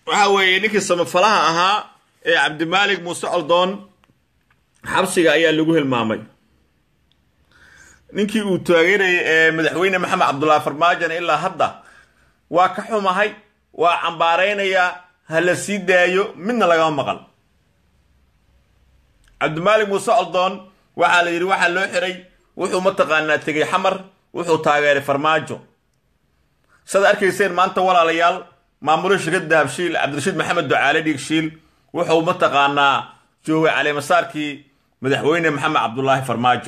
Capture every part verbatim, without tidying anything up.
waxa weeye ninkii samafalaha ahaa ee Cabdimaalik Muuse Coldoon xabsiga ayaa lagu hilmaamay ninkii uu taageeray ee madaxweyne Maxamed Cabdullaahi Farmaajo ilaa hadda waa ka xumahay waa cambaaraynaya hala sii daayo midna laga maqal Cabdimaalik Muuse Coldoon waxa la yiri waxa loo xiray wuxuu mataqaanaa tagay xamar wuxuu taageeray Farmaajo sada arkayseen maanta walaalayaal maamulka shirkadda Dahabshiil Cabdirashiid Maxamed Ducaale Dhiigshiil wuxuu mataqaanaa joogay cali masaarkii madaxweyne Maxamed Cabdullaahi Farmaajo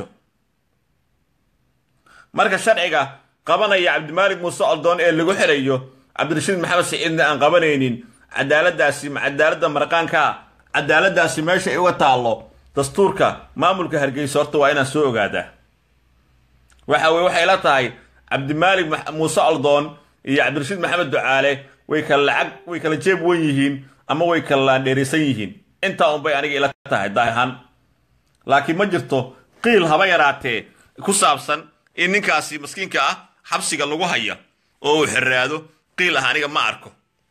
marka sharciga qabanaya Cabdimaalik Muuse Coldoon ee lagu xirayo Cabdirashiid Maxamed Saciidna aan qabanaynin cadaaladaasi ma cadaaladda marqaanka cadaaladaasi meesha ay uga taalo dastuurka maamulka Hargeysa horta waa inaan soo ogaadaa waxa way waxay la tahay Cabdimaalik Muuse Coldoon iyo Cabdirashiid Maxamed Ducaale way kala lacag way kala jeeb weyn yihiin ama way kala dheerisan yihiin inta un bay aniga ila tahay daahan laakiin ma jirto qiil haba yaraatee ku saabsan in ninkaasi miskiinka ah xabsiga lagu haya oo uu xiraado qiil ah aniga ma arko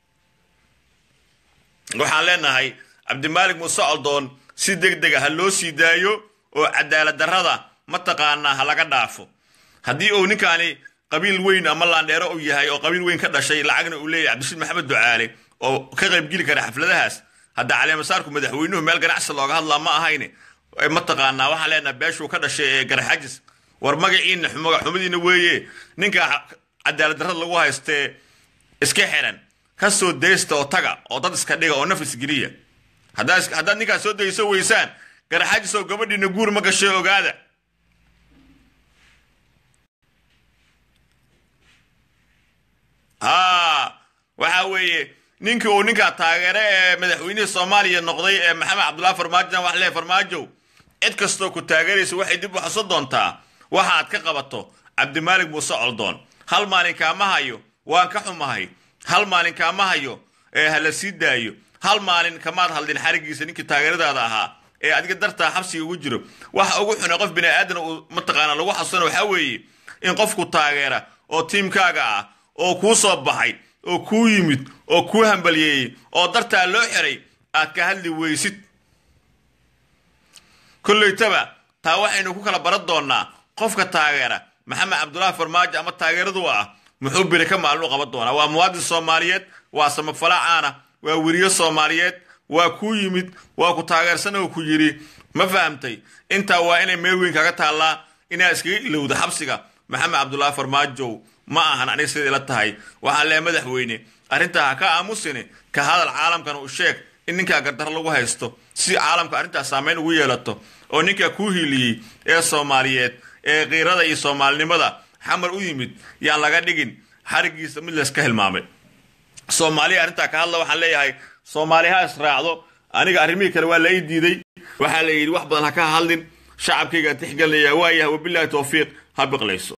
waxaan leenahay Cabdimaalik Muuse Coldoon si degdeg ah loo sii daayo oo cadaalad darrada ma taqaana ha laga dhaafo haddii uu ninkaani qabiil weyn ama laandheero uu yahay oo qabiil weyn ka dhashay lacagna uu leeyahay Cabdirashiid Maxamed Ducaale oo ka qayb geli kara xafladahaas hadda cali masaarku madaxweynuhu meel ganacsi looga hadlaa ma ahayne ma taqaana waxa leena beeshu ka dhashay ee garxajis war magaciina xumaga xumadiina weeye ninka cadaalad darrada lagu haystee iska xiran ka soo deeysta oo taga oo dad iska dhiga oo nafis geliya hadda hadda ninka soo deeyso weysaan garxajis oo gabadhiina guur ma gashay ogaada ah waxa weeye ninkii uu ninka taageere ee madaxweynaha Soomaaliya noqday ee Maxamed Cabdullaahi Farmaajo wax leeyahay Farmaajo cid kasto ku taageeraysa waxay dib u xaso doontaa waxa aad ka qabato Cabdimaalik Muuse Coldoon hal maalin kaama hayo waan ka xumahay hal maalin kaama hayo ee hala sii daayo hal maalin kamaad haldin xarigiisa ninkii taageeradaada ahaa ee adiga dartaa xabsiga ugu jiro waxa ugu xun qof bini aadan uu mataqaana lagu xasano waxa weeye in qofku taageera oo tiimkaaga ah oo ku soo baxay oo ku yimid oo ku hambaliyay oo dartaa loo xiray aad ka hadli weysid kullaytaba taa waxaynu ku kala baran doonaa qofka taageera Maxamed Cabdullaahi Farmaajo ama taageeradu ah muxuu bari ka maalmo qaban doonaa waa muwaadin Soomaaliyeed waa samafalacaana waa wariyo Soomaaliyeed waa ku yimid waa ku taageersan oo ku yiri ma fahamtay inta waa inay meel weyn kaga taala inaa iskaga ilowda xabsiga Maxamed Cabdullaahi Farmaajo ma ahan aniga sidii la tahay waxa la madaxweyne arinta ka aamusine ka hadal caalamkan u sheeg in ninka gardar lagu haysto si caalamka arinta saameyn ugu yeelato oo ninka ku hiiliyay ee Soomaaliyeed ee qeyrada iyo Soomaalinimada xamar u yimid yaan laga dhigin xarigiisa mid la iska hilmaamay Soomaaliya arinta ka hadla waxaan leeyahay Soomaaliha israacdo aniga arrimii kale waa la ii diiday waxa la yiri wax badan ha ka hadlin shacabkayga tixgelinaya waayahay wabillahi tawfiiq ha biqlayso